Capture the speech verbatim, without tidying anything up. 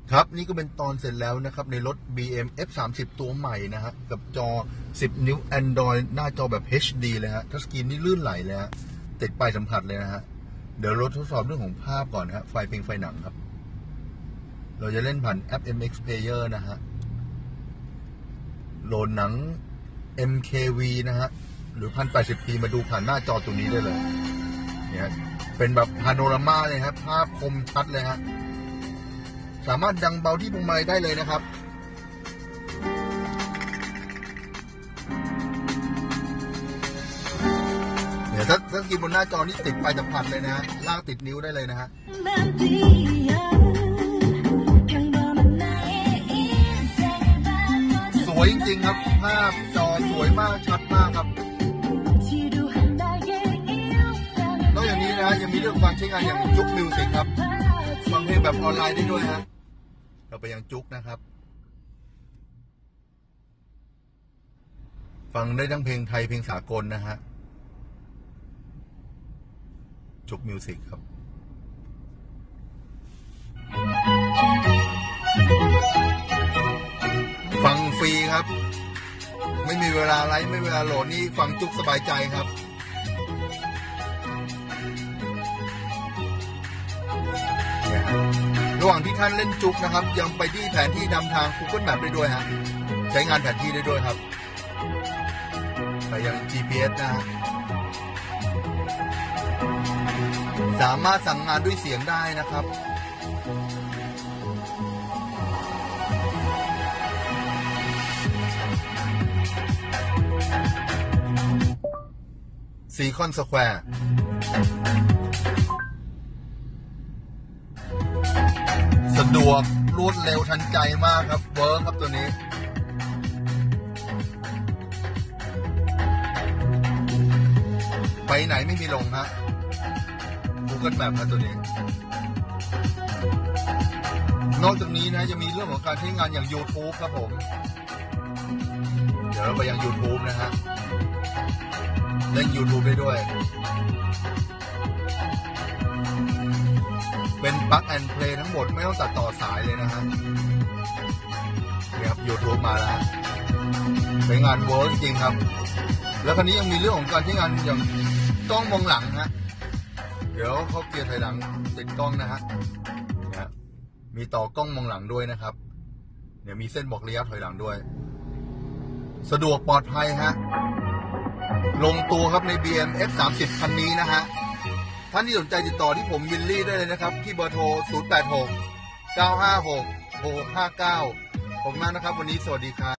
ครับนี่ก็เป็นตอนเสร็จแล้วนะครับในรถ บี เอ็ม เอฟ สามสิบ ตัวใหม่นะฮะกับจอสิบนิ้ว Android หน้าจอแบบ เอช ดี เลยฮะทัชสกรีนนี่ลื่นไหลเลยฮะติดปลายสัมผัสเลยนะฮะเดี๋ยวรถทดสอบเรื่องของภาพก่อนฮะไฟเพลงไฟหนังครับเราจะเล่นผ่านแอป เอ็ม เอ็กซ์ Player นะฮะโหลดหนัง เอ็ม เค วี นะฮะหรือ หนึ่งพันแปดสิบพี มาดูผ่านหน้าจอตัวนี้ได้เลยเนี่ยเป็นแบบพาโนรามาเลยครับภาพคมชัดเลยฮะสามารถดังเบาที่พวงมาลัยได้เลยนะครับเดี๋ยวถ้าถ้ากินบนหน้าจอนี่ติดปลายสัมผัสเลยนะฮะลากติดนิ้วได้เลยนะฮะสวยจริงๆครับภาพจอสวยมากชัดมากครับนอกจากนี้นะยังมีเรื่องการใช้งานอย่างจุ๊กมิวสิกครับฟังเพลงแบบออนไลน์ได้ด้วยฮะเราไปยังจุ๊กนะครับฟังได้ทั้งเพลงไทยเพลงสากลนะฮะจุ๊กมิวสิกครับฟังฟรีครับไม่มีเวลาไลฟ์ไม่มีเวลาโหลดนี่ฟังจุ๊กสบายใจครับเนี่ยระหว่างที่ท่านเล่นจุ๊กนะครับยังไปที่แผนที่นำทาง Google Map ได้ด้วยฮะใช้งานแผนที่ได้ด้วยครับไปยัง จี พี เอส นะฮะสามารถสั่งงานด้วยเสียงได้นะครับซีคอนสแควร์สะดวกรวดเร็วทันใจมากครับเวิร์คครับตัวนี้ไปไหนไม่มีลงฮะ Google Map ครับตัวนี้นอกจากนี้นะจะมีเรื่องของการใช้งานอย่าง YouTube ครับผมเดี๋ยวเราไปยัง YouTube นะฮะเล่น YouTube ได้ด้วยเป็น Plug and Play ทั้งหมดไม่ต้องตัดต่อสายเลยนะฮะนี่ครับ YouTube มาแล้วใช้งานเวิร์กจริงครับแล้วคราวนี้ยังมีเรื่องของการใช้งานอย่างกล้องมองหลังฮะเดี๋ยวเขาเกียร์ถอยหลังติดกล้องนะฮะเนี่ยมีต่อกล้องมองหลังด้วยนะครับเดี๋ยวมีเส้นบอกระยะถอยหลังด้วยสะดวกปลอดภัยฮะลงตัวครับใน บี เอ็ม เอฟ สามสิบ คันนี้นะฮะท่านที่สนใจติดต่อที่ผมวิลลี่ได้เลยนะครับที่เบอร์โทรศูนย์ แปด หก เก้า ห้า หก หก หก ห้า เก้าผมมากนะครับวันนี้สวัสดีครับ